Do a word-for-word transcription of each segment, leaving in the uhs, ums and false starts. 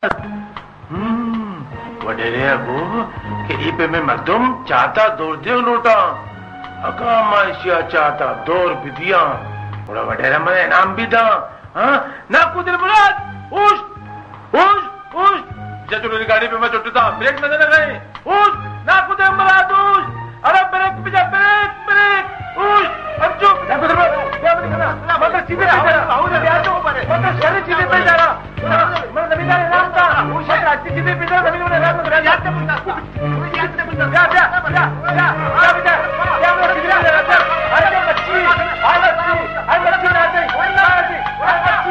वडेरे को कि इपे में मर्दुम चाहता दौड़ दे नोटा अका माशिया चाहता दौड़ बिदिया बड़ा वडेरा में इनाम भी दा हाँ ना कुदर मुराद उस उस उस जतुरी गाड़ी पे मैं चुटता ब्रेक नजर न गए उस ना कुदर मुराद उस अरे ब्रेक पे जा ब्रेक ब्रेक उस अब चुप ना कुदर क्या बनी करना मतलब सीधे पे जा रहा हूँ ना तो ऊपर है मतलब सारे सीधे पे जा रहा मतलब नबी का नाम था वो शायद रास्ते सीधे पे जा नबी ने नाम था याद से पूछना याद से पूछना जा जा जा जा जा बेटा क्या वो सीधे जा रहा अरे बच्ची अरे बच्ची अरे बच्ची ना दे ना दे अरे बच्ची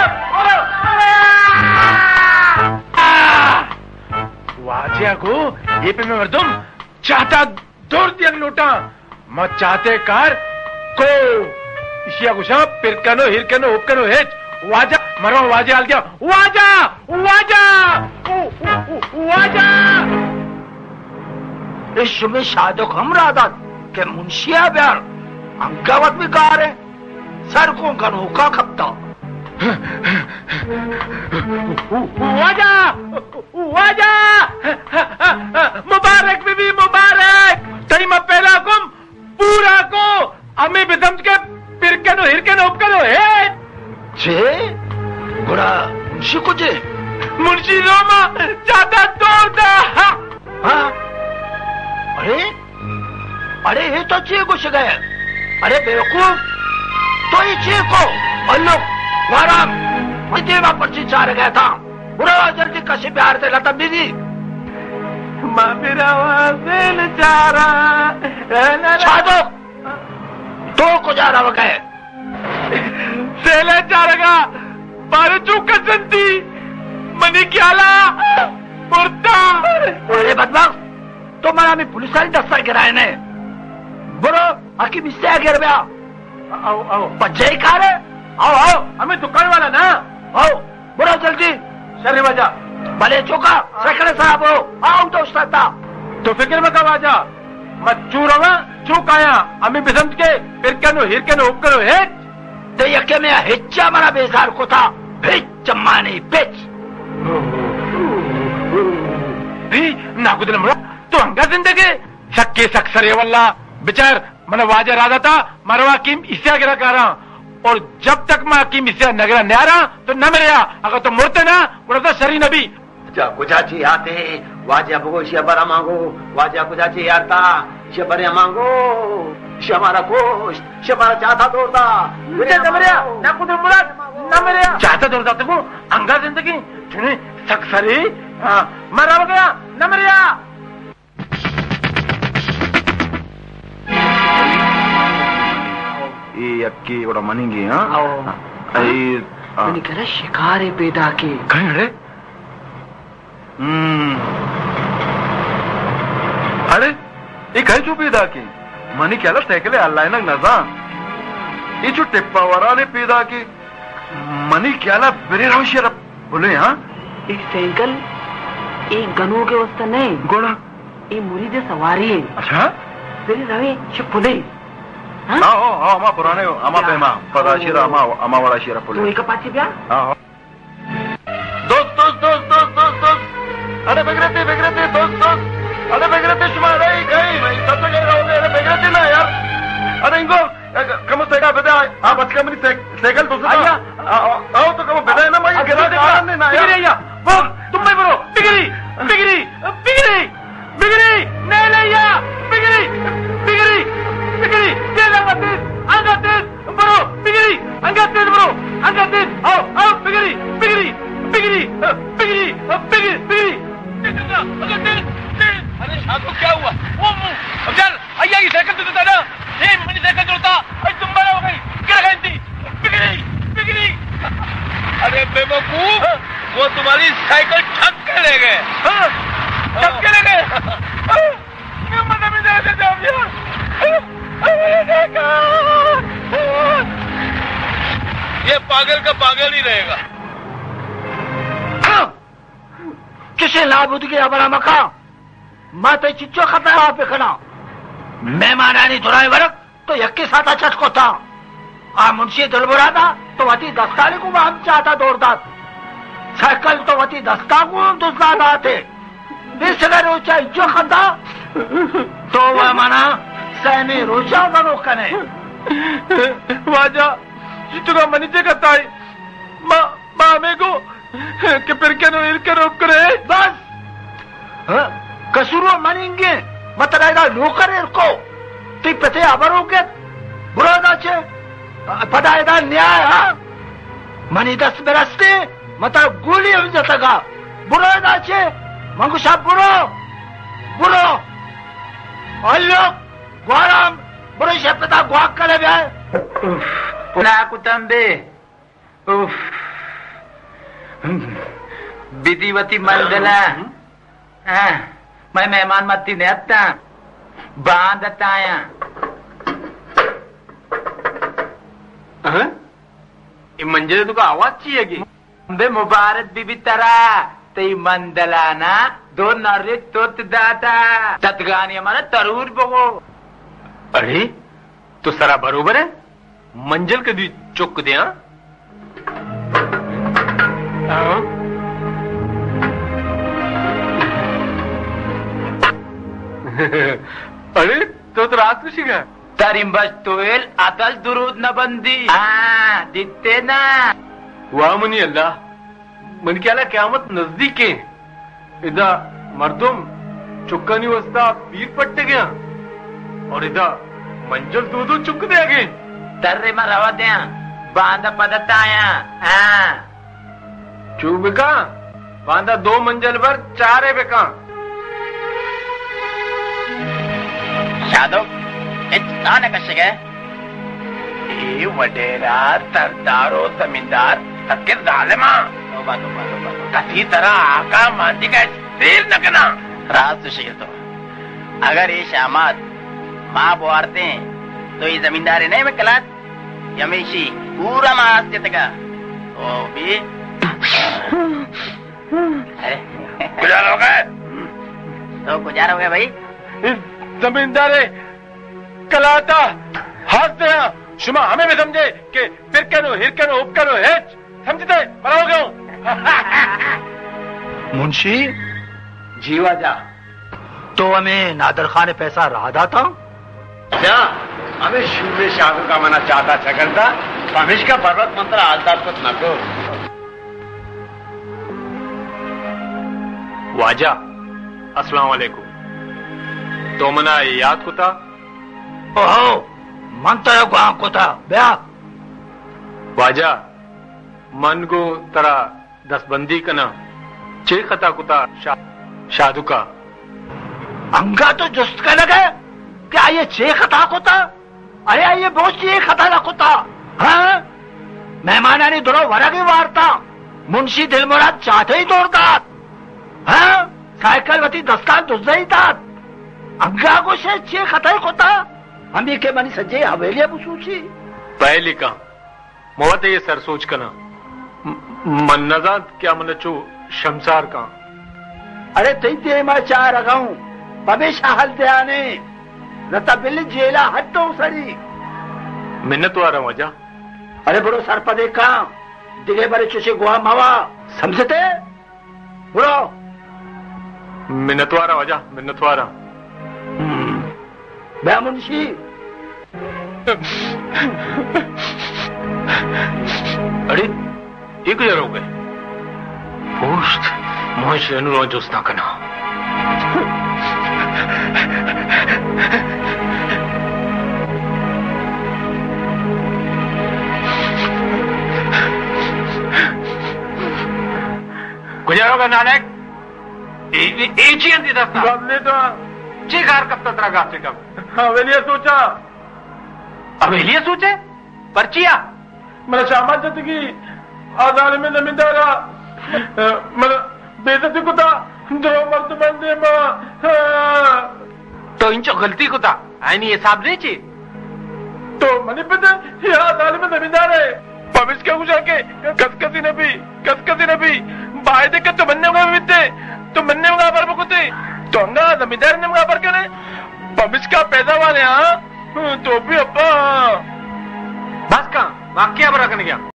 वाजिया को ये पे मैं मर्दुम चाहता दौड़ दिया लोटा मैं चाहते कार को इशिया गुशा पिरकनो हिरकनो उपकनो हेच वाजा मरो वाजा आल गया वाजा वाजा वाजा इश्क में शादक हम रादात के मुंशिया ब्यार अंगावत में कार है सड़कों का नौका खपता वाजा वाजा मुबारक बीबी मुबारक तई मैं पहला कुम पूरा को अमी बिदम के पिरकनो हिरकनो उपकनो है छे गुड़ा मुंशी को जे मुंशी रोमा ज्यादा दौड़ता हाँ अरे अरे ये तो चे घुस गए अरे बेवकूफ तो ये चे को अल्लोक वाराम मुझे वहां पर चार गया था बुरा जल्दी कशी प्यार से लता दीदी माँ मेरा वाजिल चारा छादो तो को जा रहा वगैरह सेले चारगा बारे चूका संती मनी क्याला मुर्ता अरे बदमाश तो मरा में पुलिस वाली दस्ता गिराए ने बुरो आकी मिस्ते गिर गया आओ आओ बच्चे ही खा रहे आओ आओ हमें दुकान वाला ना आओ बुरो जल्दी शरी वजा भले चौका सेकड़े साहब हो आओ दोस्त था तो फिक्र में कब आजा मैं चूरवा चूक आया हमें बिसंत के फिर कनो हिर कनो उप करो है तो यके में हिच्चा मरा बेजार को था हिच चम्मानी पिच भी नाकुदल मरा तो अंगा जिंदगी सक्के सक्सरे वल्ला बेचार मन वाजा राजा था मरवा किम इससे गिरा करा और जब तक मैं हकीम इससे नगरा न्यारा तो न मेरे अगर तो मुड़ते ना उड़ा तो शरी नबी कुजाची आते वाजा भगो शबरा मांगो वाजा कुजाची आता शबरे मांगो शमारा कोश शमारा चाहता दौड़ता मुझे न मेरे ना कुछ मुराद न मेरे चाहता दौड़ता तो अंगा जिंदगी सुने सक्सरी हाँ मरा हो गया न मेरे ये अक्की बड़ा मनीगी हाँ मैंने कहा शिकारे पैदा के कहीं रे हम्म अरे ये कहीं चुप पैदा की मनी क्या ला साइकिल अल्लाह ना नजा ये जो टिप्पा वाला ने पैदा की मनी क्या ला बेरे रावशियर बोले हाँ एक साइकिल एक गनों के वास्ते नहीं गोड़ा ये मुरीद सवारी है अच्छा बेरे रावे शिपुले हाँ हाँ हाँ हमारा पुराने हमारा पेमा पराशिरा हमारा हमारा वाला शिरा पुले तो एक पाँच ब्याह हाँ दोस्त दोस्त दोस्त दोस्त दोस्त दोस्त अरे बेगरते बेगरते दोस्त दोस्त अरे बेगरते शुमार है कहीं नहीं सब जगह रहोगे अरे बेगरते ना यार अरे इनको कम से कम बेटा आप अच्छा मेरी साइकिल दोस्त आया आओ तो कम बेटा है ना मैं गिरा दे नहीं ना यार वो तुम मैं बोलो बिगड़ी बिगड़ी बिगड़ी बिगड़ी नहीं लिया बिगड़ी बिगड़ी बिगड़ी तेज अंगातेज अंगातेज बरो बिगड़ी अंगातेज बरो अंगातेज आओ आओ बिगड़ी बिगड़ी बिगड़ी बिगड़ी बिगड़ी बिगड़ी अंगातेज अरे शाद को क्या हुआ वो अब यार आइया ये साइकिल तो देता ना ये मेरी साइकिल जोड़ता अरे तुम बड़ा हो गई गिर गई थी बिगड़ी बिगड़ी अरे बेवकूफ वो तुम्हारी साइकिल ठग के ले गए ठग के ले गए मैं मजा में दे देता हूँ यार ये पागल का पागल ही रहेगा किसे लाभुद के अबरा मका माते चिच्चो खता है पे खड़ा मेहमान आनी धुराए वरक तो यक्के साथ अच्छा को था आ मुंशी दलबुरा था तो वाती दस्ताने को हम चाहता दौड़ता साइकिल तो वती दस्ता को तो ज्यादा थे बेसगर रोचा जो खंदा तो वह मना सहमी रोचा बनो कने वाजा इतना मनीचे करता है माँ माँ मेरे को कि फिर क्या नो इरके रोक करे बस हाँ कसूरो मनींगे मतलब नौकर इरको ती पते अबरोगे बुरा दाचे पदायदा न्याय हाँ मनी दस बरसते मतलब गोली हम जतगा बुरा दाचे मंगुशा बुरो बुरो अल्लो ग्वाराम बुरो शपथा ग्वाक करे ब्याह पुनः कुतंबे उफ विधिवती मंडला हाँ मैं मेहमान मत्ती नेता बांधता आया ये मंजिल तुका आवाज चाहिए कि बे मुबारक बीबी तरा तई मंडला ना दो नरे तोत दाता तत्गानी हमारा तरूर बगो अरे तो सरा बरोबर है मंजिल कभी चुक दे अरे तो तो रात में शिका तरिम बस तोयल अतल दुरूद न बंदी हाँ दिते ना वाह मनी अल्लाह मन क्या क्यामत नजदीक है इदा मर्दुम चुक्का नहीं वस्ता पीर पट्टे गया और इदा मंजिल दो दो चुक दे गए तर्रे में रवा दे बांधा पदता आया हाँ चुप बेका बांधा दो मंजिल पर चार है बेका शादो इतना कश गए ये वडेरा सरदारो जमींदार तकिर जालिमा कसी तरह आका मांदी का शेर नकना रात तो शेर तो अगर ये शामात माँ बुआरते तो ये जमींदारी नहीं में कलात यमेशी पूरा मास जतगा तो भी गुजार हो गए तो गुजार हो गए भाई जमींदारे कलाता हाथ दे शुमा हमें भी समझे कि फिर करो हिर करो उप करो हेच समझते बड़ा हो गया मुंशी जीवा जा तो हमें नादर खान ने पैसा राधा था क्या हमें शिव शाह का मना चाहता चकरता हमेश का पर्वत मंत्र आलदार कुछ न को वाजा अस्सलाम वालेकुम तो मना याद को था ओहो मंत्र गांव को था ब्याह वाजा मन को तरा दसबंदी कना चे खता कुता शा, शादू का अंगा तो जुस्त का लगे क्या ये छे खता को था अरे ये बहुत ची खता रखो था हाँ मेहमाना ने दोनों वरगे वारता मुंशी दिलमुराद चाहते ही तोड़ता हाँ साइकिल वती दस्तान दुजदा ही था अंगा को से छे खता को था हम ये के मनी सज्जे हवेलिया बुसूची पहली का मोहत ये सर सोच कना मन नजात क्या मन चो शमसार का अरे तई ते मैं चाह रहा हूं हमेशा हल दे आने रता बिल जेला हटो सरी मिन्नत वारा वजा अरे बड़ो सर पदे का दिगे बड़े चुसे गुआ मावा समझते बड़ो मिन्नत वारा वजा मिन्नत वारा बे मुंशी अरे ये गुजर हो गए पोस्ट मोहिश रेनू जोस्ना कना गुजर होगा नानक एक ही अंती दस्ता हमने तो चिकार कब तक रहा से कब हवेलिया सोचा हवेलिया सोचे पर्चिया मेरा शामा जतगी आधार में जमींदारा मेरा बेइज्जती को था जो मर्द बंदे मां तो इंचो गलती को था आईनी ये साहब नहीं ची तो मनी पता ये आधार में जमींदार है पविश क्या कुछ आके कसकसी नबी कसकसी नबी बाय देखे तो बनने में बिते तो बनने में पर बकुते तो अंगा जमींदार ने पर करे पविश का पैदा वाले हाँ तो भी अब्बा बस का वाक्य बरा करने गया